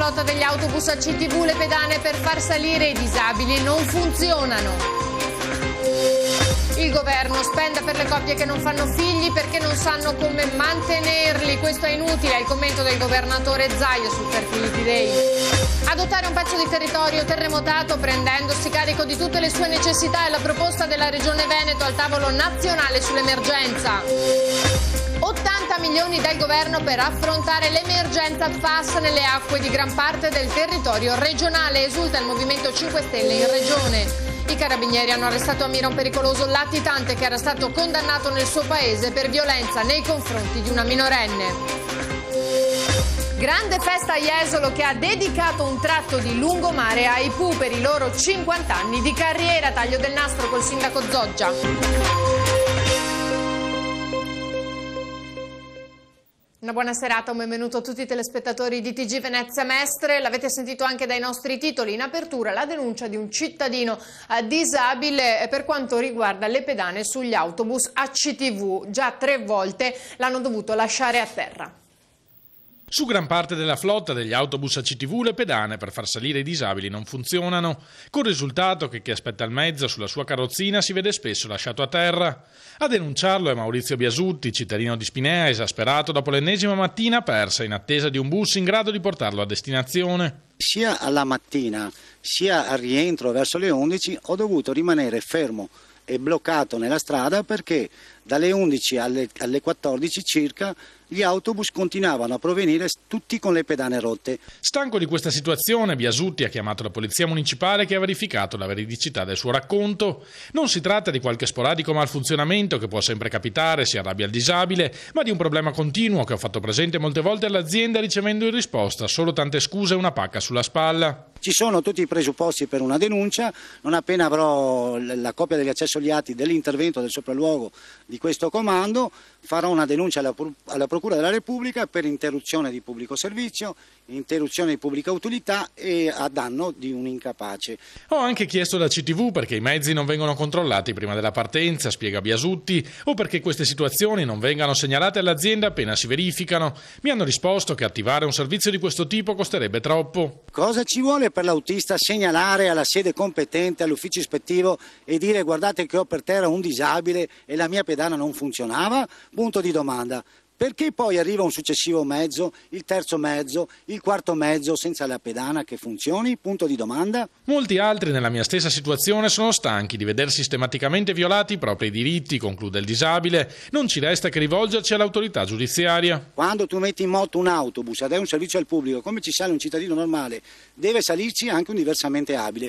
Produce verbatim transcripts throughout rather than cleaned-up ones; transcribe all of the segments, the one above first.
flotta degli autobus a C T V, le pedane per far salire i disabili non funzionano. Il governo spende per le coppie che non fanno figli perché non sanno come mantenerli. Questo è inutile, è il commento del governatore Zaia sul Fertility Day. Adottare un pezzo di territorio terremotato prendendosi carico di tutte le sue necessità è la proposta della Regione Veneto al tavolo nazionale sull'emergenza. ottanta milioni dal governo per affrontare l'emergenza P F A S nelle acque di gran parte del territorio regionale, esulta il Movimento cinque Stelle in regione. I carabinieri hanno arrestato a Mira un pericoloso latitante che era stato condannato nel suo paese per violenza nei confronti di una minorenne. Grande festa a Jesolo che ha dedicato un tratto di lungomare ai Pooh per i loro cinquanta anni di carriera. Taglio del nastro col sindaco Zoggia. Una buona serata, un benvenuto a tutti i telespettatori di T G Venezia Mestre. L'avete sentito anche dai nostri titoli. In apertura la denuncia di un cittadino disabile per quanto riguarda le pedane sugli autobus A C T V. Già tre volte l'hanno dovuto lasciare a terra. Su gran parte della flotta degli autobus A C T V le pedane per far salire i disabili non funzionano, con il risultato che chi aspetta il mezzo sulla sua carrozzina si vede spesso lasciato a terra. A denunciarlo è Maurizio Biasutti, cittadino di Spinea, esasperato dopo l'ennesima mattina persa in attesa di un bus in grado di portarlo a destinazione. Sia alla mattina sia al rientro verso le undici ho dovuto rimanere fermo e bloccato nella strada perché dalle undici alle, alle quattordici circa gli autobus continuavano a provenire tutti con le pedane rotte. Stanco di questa situazione, Biasutti ha chiamato la polizia municipale che ha verificato la veridicità del suo racconto. Non si tratta di qualche sporadico malfunzionamento che può sempre capitare, si arrabbia il disabile, ma di un problema continuo che ho fatto presente molte volte all'azienda ricevendo in risposta solo tante scuse e una pacca sulla spalla. Ci sono tutti i presupposti per una denuncia, non appena avrò la copia degli accessoriati dell'intervento del sopralluogo di questo comando, farò una denuncia alla, alla Procura della Repubblica per interruzione di pubblico servizio, interruzione di pubblica utilità e a danno di un incapace. Ho anche chiesto da C T V perché i mezzi non vengono controllati prima della partenza, spiega Biasutti, o perché queste situazioni non vengano segnalate all'azienda appena si verificano. Mi hanno risposto che attivare un servizio di questo tipo costerebbe troppo. Cosa ci vuole per l'autista segnalare alla sede competente, all'ufficio ispettivo e dire guardate che ho per terra un disabile e la mia pedana non funzionava? Punto di domanda. Perché poi arriva un successivo mezzo, il terzo mezzo, il quarto mezzo senza la pedana che funzioni? Punto di domanda. Molti altri nella mia stessa situazione sono stanchi di veder sistematicamente violati i propri diritti, conclude il disabile. Non ci resta che rivolgerci all'autorità giudiziaria. Quando tu metti in moto un autobus ed è un servizio al pubblico, come ci sale un cittadino normale, deve salirci anche un diversamente abile.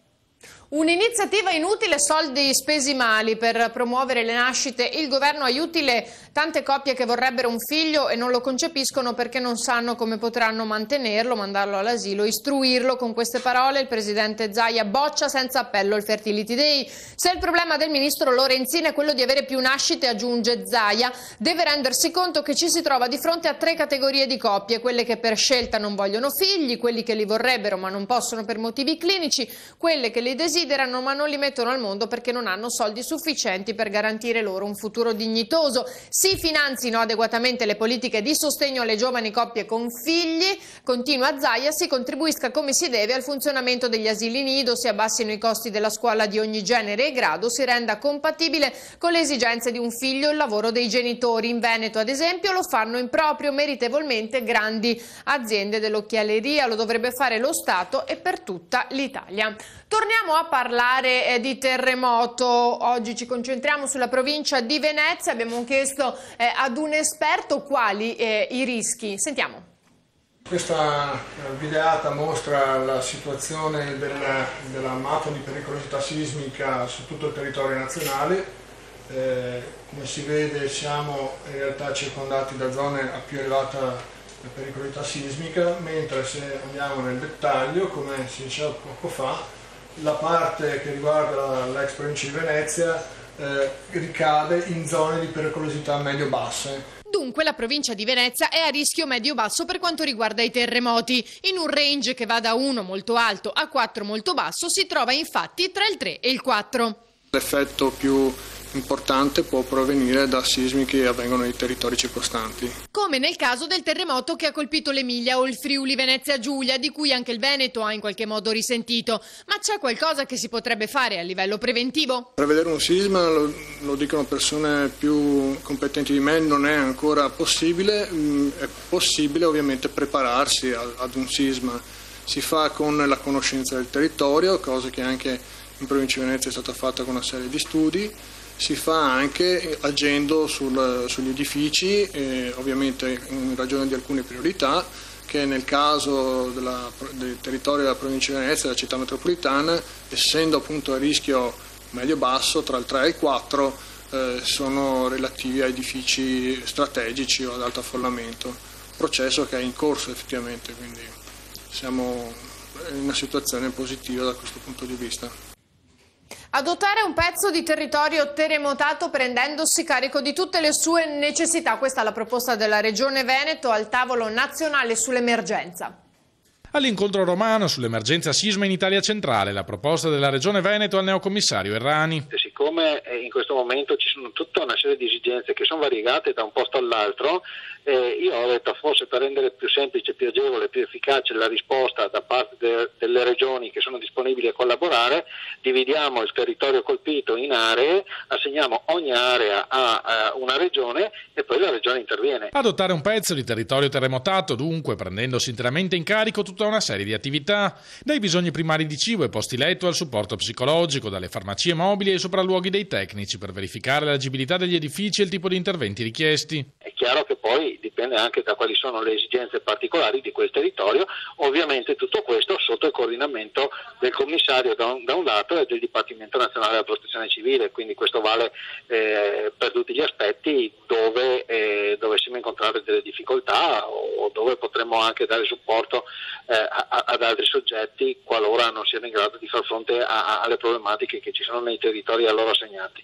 Un'iniziativa inutile, soldi spesi male per promuovere le nascite. Il governo aiuti le tante coppie che vorrebbero un figlio e non lo concepiscono perché non sanno come potranno mantenerlo, mandarlo all'asilo, istruirlo. Con queste parole il presidente Zaia boccia senza appello il Fertility Day. Se il problema del ministro Lorenzin è quello di avere più nascite, aggiunge Zaia, deve rendersi conto che ci si trova di fronte a tre categorie di coppie: quelle che per scelta non vogliono figli, quelli che li vorrebbero ma non possono per motivi clinici, quelle che li desiderano ma non li mettono al mondo perché non hanno soldi sufficienti per garantire loro un futuro dignitoso. Si finanzino adeguatamente le politiche di sostegno alle giovani coppie con figli, continua Zaia, si contribuisca come si deve al funzionamento degli asili nido, si abbassino i costi della scuola di ogni genere e grado, si renda compatibile con le esigenze di un figlio il lavoro dei genitori. In Veneto, ad esempio, lo fanno in proprio meritevolmente grandi aziende dell'occhialeria, lo dovrebbe fare lo Stato e per tutta l'Italia. Torniamo a parlare eh, di terremoto. Oggi ci concentriamo sulla provincia di Venezia. Abbiamo chiesto eh, ad un esperto quali eh, i rischi. Sentiamo. Questa videata mostra la situazione della, della mappa di pericolosità sismica su tutto il territorio nazionale. Eh, come si vede siamo in realtà circondati da zone a più elevata pericolosità sismica, mentre se andiamo nel dettaglio, come si diceva poco fa, la parte che riguarda l'ex provincia di Venezia eh, ricade in zone di pericolosità medio-basse. Dunque la provincia di Venezia è a rischio medio-basso per quanto riguarda i terremoti. In un range che va da uno molto alto a quattro molto basso si trova infatti tra il tre e il quattro. L'effetto più importante può provenire da sismi che avvengono nei territori circostanti. Come nel caso del terremoto che ha colpito l'Emilia o il Friuli Venezia Giulia, di cui anche il Veneto ha in qualche modo risentito. Ma c'è qualcosa che si potrebbe fare a livello preventivo? Prevedere un sisma, lo, lo dicono persone più competenti di me, non è ancora possibile. È possibile ovviamente prepararsi ad un sisma. Si fa con la conoscenza del territorio, cosa che anche in provincia di Venezia è stata fatta con una serie di studi. Si fa anche agendo sul, sugli edifici, eh, ovviamente in ragione di alcune priorità, che nel caso della, del territorio della provincia di Venezia, della città metropolitana, essendo appunto a rischio medio-basso tra il tre e il quattro, eh, sono relativi a edifici strategici o ad alto affollamento, processo che è in corso effettivamente, quindi siamo in una situazione positiva da questo punto di vista. Adottare un pezzo di territorio terremotato prendendosi carico di tutte le sue necessità. Questa è la proposta della Regione Veneto al tavolo nazionale sull'emergenza. All'incontro romano sull'emergenza sisma in Italia centrale, la proposta della Regione Veneto al neocommissario Errani. Siccome in questo momento ci sono tutta una serie di esigenze che sono variegate da un posto all'altro, eh, io ho detto forse per rendere più semplice, più agevole, più efficace la risposta da parte de- delle regioni che sono disponibili a collaborare, dividiamo il territorio colpito in aree, assegniamo ogni area a, a una regione e poi la regione interviene. Adottare un pezzo di territorio terremotato, dunque, prendendosi interamente in carico tutta una serie di attività, dai bisogni primari di cibo e posti letto al supporto psicologico, dalle farmacie mobili ai sopralluoghi dei tecnici per verificare l'agibilità degli edifici e il tipo di interventi richiesti. È chiaro che poi dipende anche da quali sono le esigenze particolari di quel territorio, ovviamente tutto questo sotto il coordinamento del commissario da un, da un lato e del Dipartimento Nazionale della Protezione Civile, quindi questo vale eh, per tutti gli aspetti dove eh, dovessimo incontrare delle difficoltà o dove potremmo anche dare supporto eh, a, ad altri soggetti qualora non siano in grado di far fronte a, a, alle problematiche che ci sono nei territori a loro assegnati.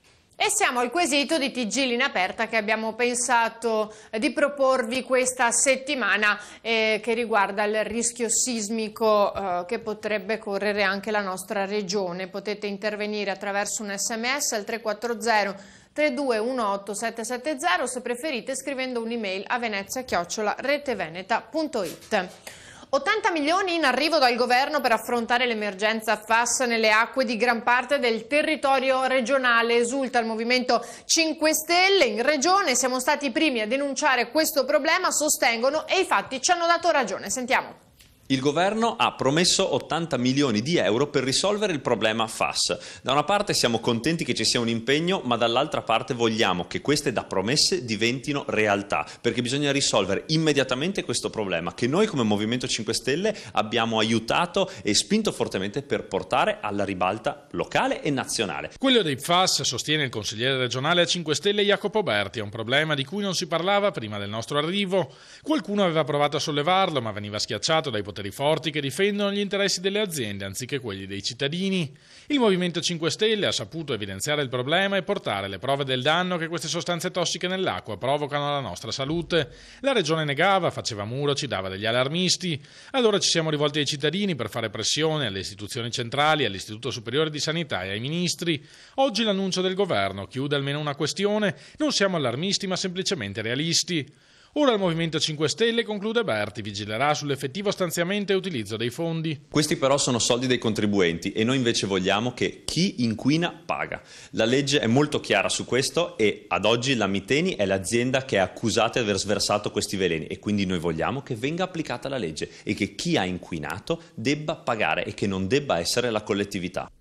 E siamo al quesito di T G Linea Aperta che abbiamo pensato di proporvi questa settimana eh, che riguarda il rischio sismico eh, che potrebbe correre anche la nostra regione. Potete intervenire attraverso un sms al tre quattro zero tre due uno otto sette sette zero, se preferite scrivendo un'email a venezia chiocciola reteveneta punto it. ottanta milioni in arrivo dal governo per affrontare l'emergenza F A S nelle acque di gran parte del territorio regionale. Esulta il Movimento cinque Stelle. In regione siamo stati i primi a denunciare questo problema, sostengono, e i fatti ci hanno dato ragione. Sentiamo. Il governo ha promesso ottanta milioni di euro per risolvere il problema F A S. Da una parte siamo contenti che ci sia un impegno, ma dall'altra parte vogliamo che queste da promesse diventino realtà, perché bisogna risolvere immediatamente questo problema che noi come Movimento cinque Stelle abbiamo aiutato e spinto fortemente per portare alla ribalta locale e nazionale. Quello dei F A S, sostiene il consigliere regionale a cinque Stelle Jacopo Berti, è un problema di cui non si parlava prima del nostro arrivo. Qualcuno aveva provato a sollevarlo, ma veniva schiacciato dai poteri forti che difendono gli interessi delle aziende anziché quelli dei cittadini. Il Movimento cinque Stelle ha saputo evidenziare il problema e portare le prove del danno che queste sostanze tossiche nell'acqua provocano alla nostra salute. La regione negava, faceva muro, ci dava degli allarmisti. Allora ci siamo rivolti ai cittadini per fare pressione alle istituzioni centrali, all'Istituto Superiore di Sanità e ai ministri. Oggi l'annuncio del governo chiude almeno una questione: non siamo allarmisti ma semplicemente realisti. Ora il Movimento cinque Stelle, conclude Berti, vigilerà sull'effettivo stanziamento e utilizzo dei fondi. Questi però sono soldi dei contribuenti e noi invece vogliamo che chi inquina paga. La legge è molto chiara su questo e ad oggi la Miteni è l'azienda che è accusata di aver sversato questi veleni e quindi noi vogliamo che venga applicata la legge e che chi ha inquinato debba pagare e che non debba essere la collettività.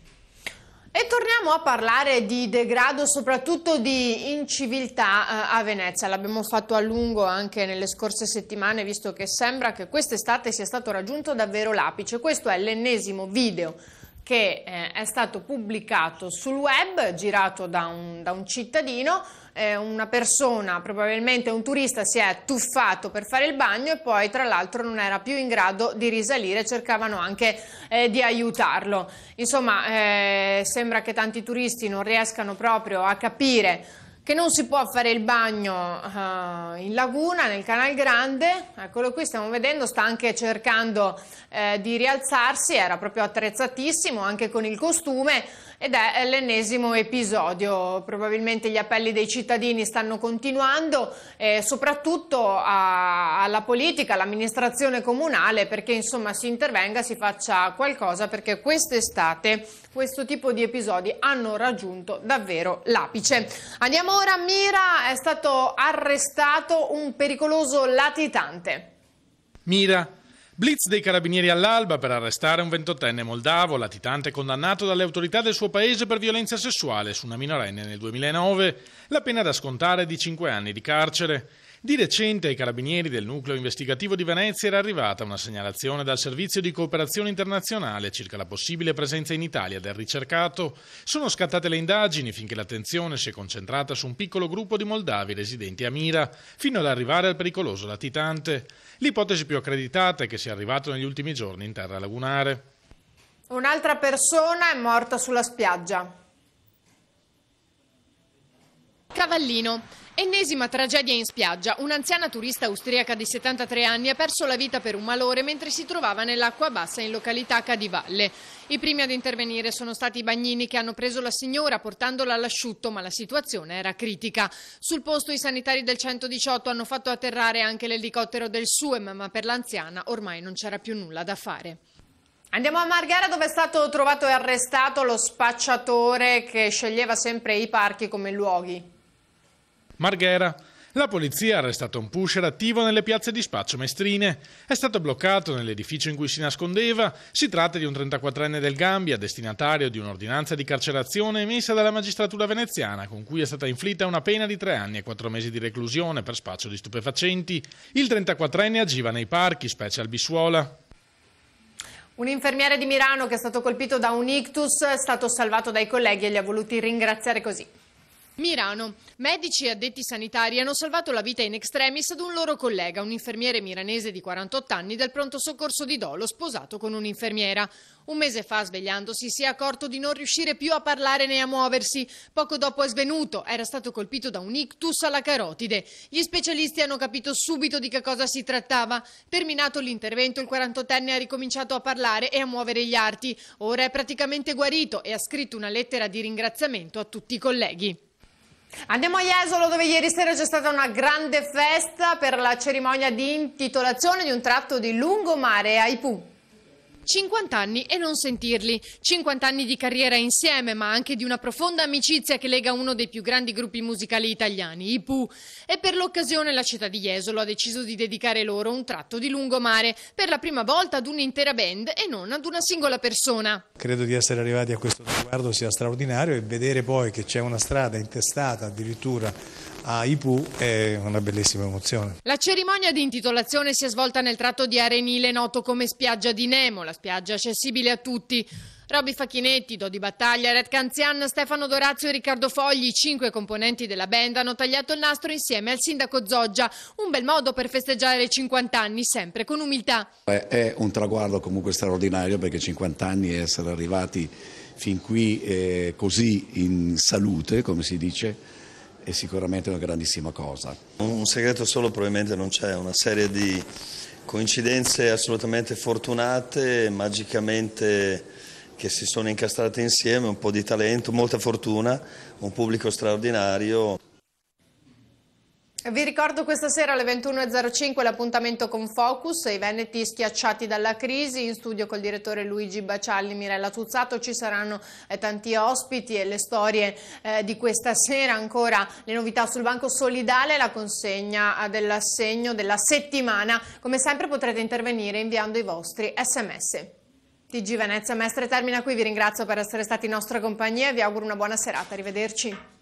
E torniamo a parlare di degrado, soprattutto di inciviltà a Venezia. L'abbiamo fatto a lungo anche nelle scorse settimane, visto che sembra che quest'estate sia stato raggiunto davvero l'apice. Questo è l'ennesimo video che eh, è stato pubblicato sul web, girato da un, da un cittadino. Eh, una persona, probabilmente un turista, si è tuffato per fare il bagno e poi tra l'altro non era più in grado di risalire, cercavano anche eh, di aiutarlo. Insomma, eh, sembra che tanti turisti non riescano proprio a capire che non si può fare il bagno uh, in laguna, nel Canal Grande. Eccolo qui, stiamo vedendo, sta anche cercando eh, di rialzarsi, era proprio attrezzatissimo anche con il costume, Ed è l'ennesimo episodio. Probabilmente gli appelli dei cittadini stanno continuando, eh, soprattutto a, alla politica, all'amministrazione comunale, perché insomma si intervenga, si faccia qualcosa, perché quest'estate questo tipo di episodi hanno raggiunto davvero l'apice. Andiamo ora a Mira, è stato arrestato un pericoloso latitante. Mira. Blitz dei carabinieri all'alba per arrestare un ventottenne moldavo, latitante condannato dalle autorità del suo paese per violenza sessuale su una minorenne nel duemilanove. La pena da scontare è di cinque anni di carcere. Di recente ai carabinieri del nucleo investigativo di Venezia era arrivata una segnalazione dal servizio di cooperazione internazionale circa la possibile presenza in Italia del ricercato. Sono scattate le indagini finché l'attenzione si è concentrata su un piccolo gruppo di moldavi residenti a Mira, fino ad arrivare al pericoloso latitante. L'ipotesi più accreditata è che sia arrivato negli ultimi giorni in terra lagunare. Un'altra persona è morta sulla spiaggia. Cavallino. Ennesima tragedia in spiaggia. Un'anziana turista austriaca di settantatré anni ha perso la vita per un malore mentre si trovava nell'acqua bassa in località Cadivalle. I primi ad intervenire sono stati i bagnini che hanno preso la signora portandola all'asciutto, ma la situazione era critica. Sul posto i sanitari del centodiciotto hanno fatto atterrare anche l'elicottero del SUEM, ma per l'anziana ormai non c'era più nulla da fare. Andiamo a Marghera, dove è stato trovato e arrestato lo spacciatore che sceglieva sempre i parchi come luoghi. Marghera. La polizia ha arrestato un pusher attivo nelle piazze di spaccio mestrine. È stato bloccato nell'edificio in cui si nascondeva. Si tratta di un trentaquattrenne del Gambia, destinatario di un'ordinanza di carcerazione emessa dalla magistratura veneziana, con cui è stata inflitta una pena di tre anni e quattro mesi di reclusione per spaccio di stupefacenti. Il trentaquattrenne agiva nei parchi, specie al Bissuola. Un infermiere di Milano che è stato colpito da un ictus è stato salvato dai colleghi e li ha voluti ringraziare così. Milano. Medici e addetti sanitari hanno salvato la vita in extremis ad un loro collega, un infermiere milanese di quarantotto anni del pronto soccorso di Dolo, sposato con un'infermiera. Un mese fa, svegliandosi, si è accorto di non riuscire più a parlare né a muoversi. Poco dopo è svenuto, era stato colpito da un ictus alla carotide. Gli specialisti hanno capito subito di che cosa si trattava. Terminato l'intervento, il quarantottenne ha ricominciato a parlare e a muovere gli arti. Ora è praticamente guarito e ha scritto una lettera di ringraziamento a tutti i colleghi. Andiamo a Jesolo, dove ieri sera c'è stata una grande festa per la cerimonia di intitolazione di un tratto di lungomare ai Pooh. cinquanta anni e non sentirli, cinquanta anni di carriera insieme, ma anche di una profonda amicizia che lega uno dei più grandi gruppi musicali italiani, i Pooh. E per l'occasione la città di Jesolo ha deciso di dedicare loro un tratto di lungomare, per la prima volta ad un'intera band e non ad una singola persona. Credo di essere arrivati a questo traguardo sia straordinario, e vedere poi che c'è una strada intestata addirittura ai Pooh è una bellissima emozione. La cerimonia di intitolazione si è svolta nel tratto di arenile noto come Spiaggia di Nemo, la spiaggia accessibile a tutti. Robby Facchinetti, Dodi Battaglia, Red Canzian, Stefano Dorazio e Riccardo Fogli, cinque componenti della band, hanno tagliato il nastro insieme al sindaco Zoggia. Un bel modo per festeggiare cinquanta anni, sempre con umiltà. È un traguardo comunque straordinario, perché cinquanta anni e essere arrivati fin qui eh, così in salute, come si dice, è sicuramente una grandissima cosa. Un segreto solo probabilmente non c'è, una serie di coincidenze assolutamente fortunate, magicamente che si sono incastrate insieme, un po' di talento, molta fortuna, un pubblico straordinario. Vi ricordo questa sera alle ventuno e zero cinque l'appuntamento con Focus, i veneti schiacciati dalla crisi. In studio col direttore Luigi Bacialli, Mirella Tuzzato, ci saranno eh, tanti ospiti e le storie eh, di questa sera, ancora le novità sul Banco Solidale, la consegna dell'assegno della settimana. Come sempre potrete intervenire inviando i vostri sms. T G Venezia Mestre termina qui, vi ringrazio per essere stati in nostra compagnia e vi auguro una buona serata, arrivederci.